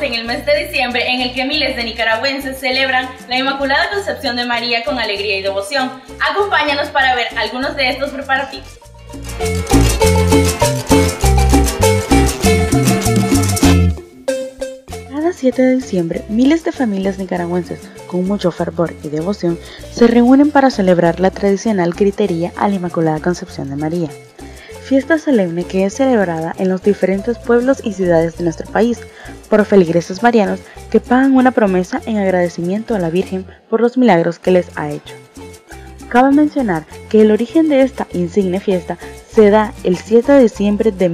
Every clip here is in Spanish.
en el mes de diciembre en el que miles de nicaragüenses celebran la Inmaculada Concepción de María con alegría y devoción. Acompáñanos para ver algunos de estos preparativos. Cada 7 de diciembre, miles de familias nicaragüenses con mucho fervor y devoción se reúnen para celebrar la tradicional gritería a la Inmaculada Concepción de María, fiesta solemne que es celebrada en los diferentes pueblos y ciudades de nuestro país por feligreses marianos que pagan una promesa en agradecimiento a la Virgen por los milagros que les ha hecho. Cabe mencionar que el origen de esta insigne fiesta se da el 7 de diciembre de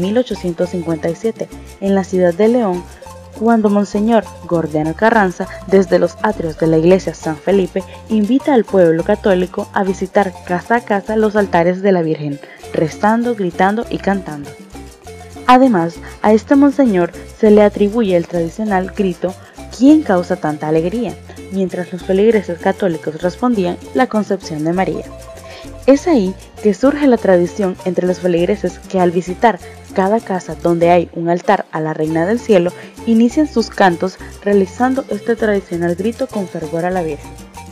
1857 en la ciudad de León, cuando Monseñor Gordiano Carranza, desde los atrios de la iglesia San Felipe, invita al pueblo católico a visitar casa a casa los altares de la Virgen, rezando, gritando y cantando. Además, a este monseñor se le atribuye el tradicional grito ¿Quién causa tanta alegría?, mientras los feligreses católicos respondían la Concepción de María. Es ahí que surge la tradición entre los feligreses que al visitar cada casa donde hay un altar a la Reina del Cielo, inician sus cantos realizando este tradicional grito con fervor a la Virgen.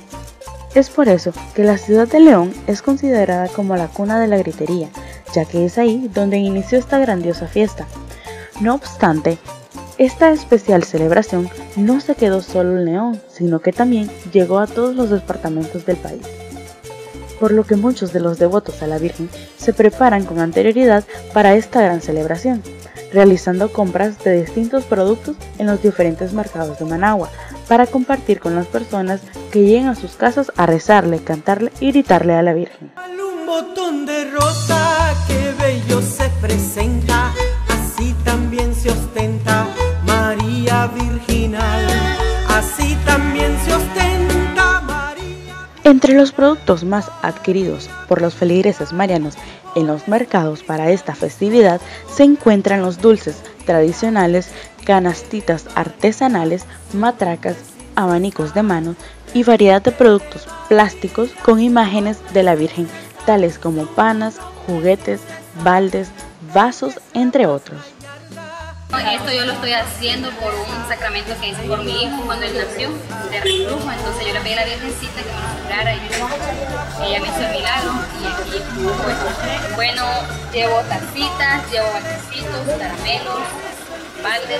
Es por eso que la ciudad de León es considerada como la cuna de la gritería, ya que es ahí donde inició esta grandiosa fiesta. No obstante, esta especial celebración no se quedó solo en León, sino que también llegó a todos los departamentos del país, por lo que muchos de los devotos a la Virgen se preparan con anterioridad para esta gran celebración, realizando compras de distintos productos en los diferentes mercados de Managua, para compartir con las personas que lleguen a sus casas a rezarle, cantarle y gritarle a la Virgen. Un botón de rosa que bello se presenta, así también se ostenta María Virginal, así también se ostenta María. Entre los productos más adquiridos por los feligreses marianos en los mercados para esta festividad se encuentran los dulces tradicionales, canastitas artesanales, matracas, abanicos de mano y variedad de productos plásticos con imágenes de la Virgen, tales como panas, juguetes, baldes, vasos, entre otros. Esto yo lo estoy haciendo por un sacramento que hice por mi hijo cuando él nació, de reflujo. Entonces yo le pedí a la Virgencita que me lo curara y ella me hizo el milagro y aquí pues, bueno, llevo tacitas, llevo baldecitos, caramelos, baldes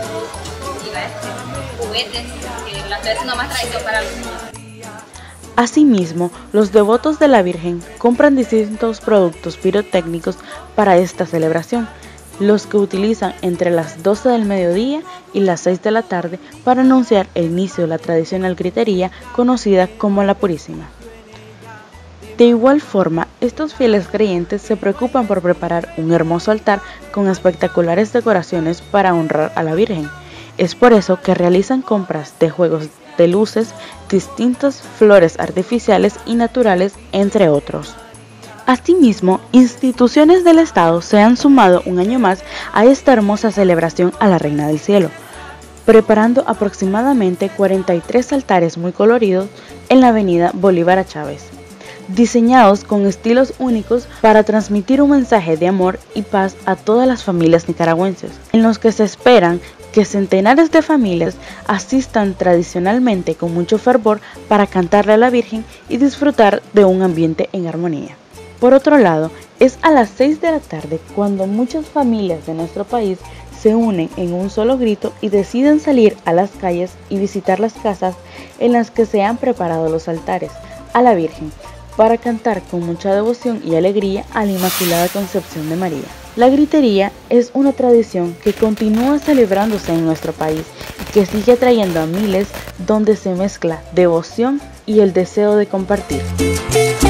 y juguetes, que la estoy haciendo más tradición para los niños. Asimismo, los devotos de la Virgen compran distintos productos pirotécnicos para esta celebración, los que utilizan entre las 12 del mediodía y las 6 de la tarde para anunciar el inicio de la tradicional gritería conocida como la Purísima. De igual forma, estos fieles creyentes se preocupan por preparar un hermoso altar con espectaculares decoraciones para honrar a la Virgen. Es por eso que realizan compras de juegos de luces, distintas flores artificiales y naturales, entre otros. Asimismo, instituciones del Estado se han sumado un año más a esta hermosa celebración a la Reina del Cielo, preparando aproximadamente 43 altares muy coloridos en la avenida Bolívar a Chávez, diseñados con estilos únicos para transmitir un mensaje de amor y paz a todas las familias nicaragüenses, en los que se esperan que centenares de familias asistan tradicionalmente con mucho fervor para cantarle a la Virgen y disfrutar de un ambiente en armonía. Por otro lado, es a las 6 de la tarde cuando muchas familias de nuestro país se unen en un solo grito y deciden salir a las calles y visitar las casas en las que se han preparado los altares a la Virgen para cantar con mucha devoción y alegría a la Inmaculada Concepción de María. La gritería es una tradición que continúa celebrándose en nuestro país y que sigue atrayendo a miles, donde se mezcla devoción y el deseo de compartir.